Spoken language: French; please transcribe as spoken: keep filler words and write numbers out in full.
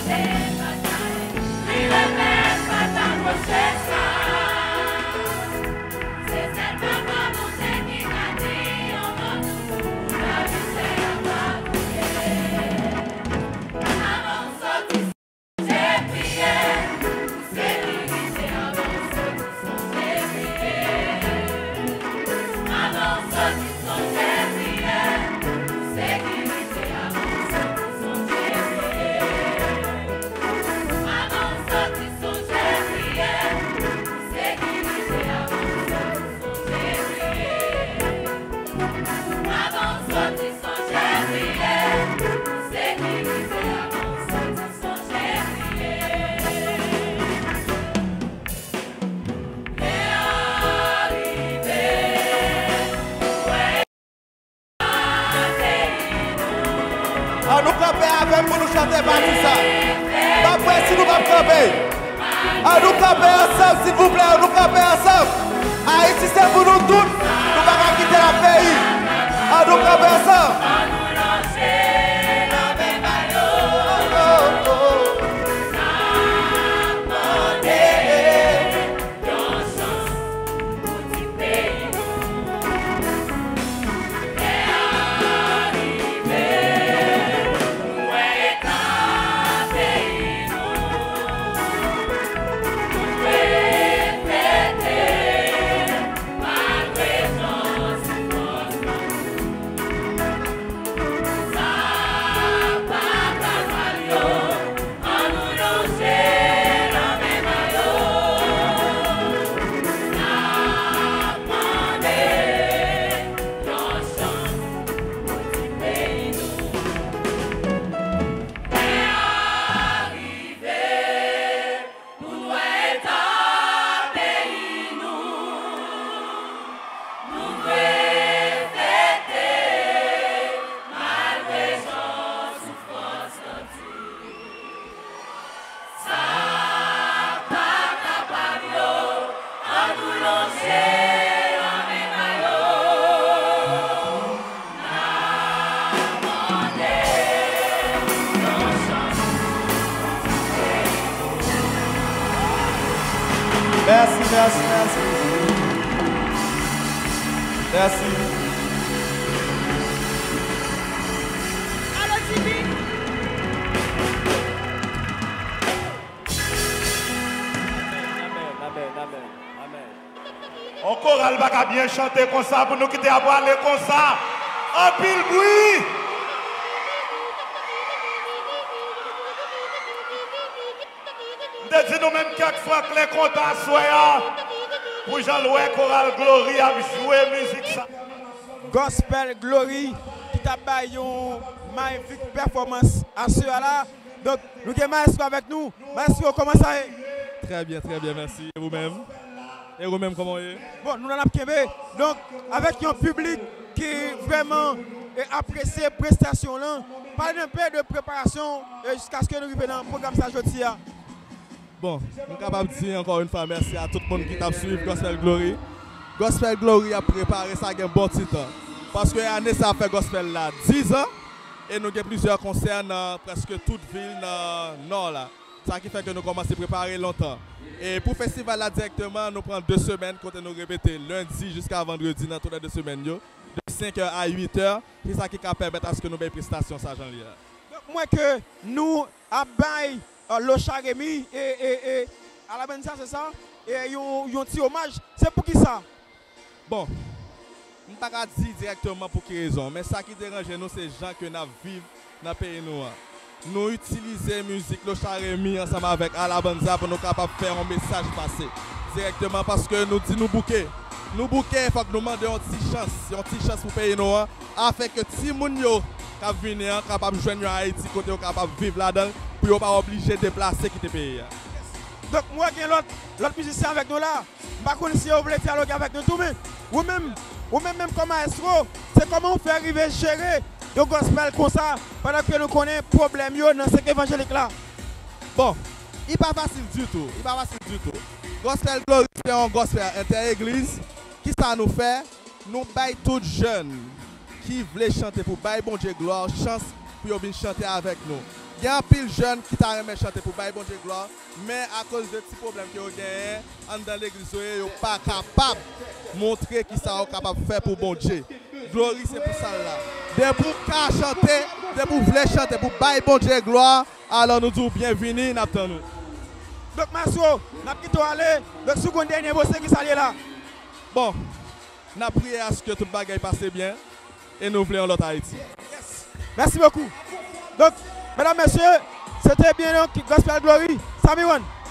nous camper avec pour nous chanter pas tout ça. Pas prêt si nous pas camper. À nous camper ensemble s'il vous plaît, nous camper ensemble. Haïti c'est pour nous tous. Nous ne pouvons pas quitter le pays. À nous camper ensemble. Merci, merci, merci. Merci. Allô, T V. Amen, amen, amen. On choral va bien chanter comme ça pour nous quitter à aller comme ça. En pile bruit. Nous nous même quelquefois que les comptes soient pour Jean-Louis Choral Glory a joué musique ça. Gospel Glory qui t'a baillé une magnifique performance à ce là. Donc nous avons maestro avec nous. Maestro, comment ça est? Très bien, très bien, merci. Et vous-même? Et vous-même, comment est? Bon, nous avons Kébé. Donc avec un public qui vraiment apprécie la prestation là, parlez un peu de préparation jusqu'à ce que nous arrivions dans le programme ça aujourd'hui. Bon, je suis capable de dire encore une fois merci à tout le monde qui t'a suivi Gospel Glory. Gospel Glory a préparé ça un bon petit temps. Parce que l'année ça a fait Gospel là dix ans et nous avons plusieurs concerts dans presque toute ville dans le nord là. Ça qui fait que nous commençons à préparer longtemps. Et pour le festival là directement, nous prenons deux semaines quand nous répétons lundi jusqu'à vendredi dans toutes les deux semaines. De cinq heures à huit heures. C'est ça qui permet à ce que nous ayons une prestation ça Jean-Lia. Moi que nous avons le Charemi et, et, et à la Benza, c'est ça? Et ils ont un petit hommage. C'est pour qui ça? Bon, je ne peux pas dire directement pour quelle raison, mais ça qui dérange nous, c'est les gens que nous vivons dans le pays noir. Nous utilisons la musique, le Charemi ensemble avec Alabanza pour nous capables de faire un message passé. Directement parce que nous disons nous bouquer. Nous bouquer, il faut que nous demandions une petite chance, une petite chance pour le pays noir, afin que si les gens qui viennent capables de joindre à Haïti, côté capable de vivre là-dedans, pour ne pas obligé de déplacer quitter le pays. Donc moi, j'ai l'autre musicien avec nous là. Je ne sais pas si vous voulez dialoguer avec nous tout, mais vous-même, vous-même même comme maestro, c'est comment on fait arriver à gérer le gospel comme ça, pendant que nous connaissons les problèmes dans ce évangélique là. Bon, il n'est pas facile du tout. Il n'est pas facile du tout. Gospel Glory, c'est un gospel inter-église. Qui ça nous fait? Nous baillons tous jeunes qui veulent chanter pour bailler bon Dieu gloire, chance pour venir chanter avec nous. Il y a un pile jeune qui t'a aimé chanter pour bailler bon Dieu gloire, mais à cause de petits problèmes qu'ils ont gagnés, dans l'église, ils ne sont pas capables de montrer qui sont capables de faire pour bon Dieu. Glory, c'est pour ça là. Dès pour chanter, dès pour vouloir chanter, pour bailler bon Dieu gloire, alors nous disons bienvenue, nous nous. Donc, Masro, nous avons aller. Donc, si vous avez un dernier mot, c'est qui s'allie là? Bon, nous avons prié à ce que tout le bagage passe bien et nous voulons l'autre Haïti. Yes. Merci beaucoup. Donc, mesdames, messieurs, c'était bien Gospel Glory. Sami One.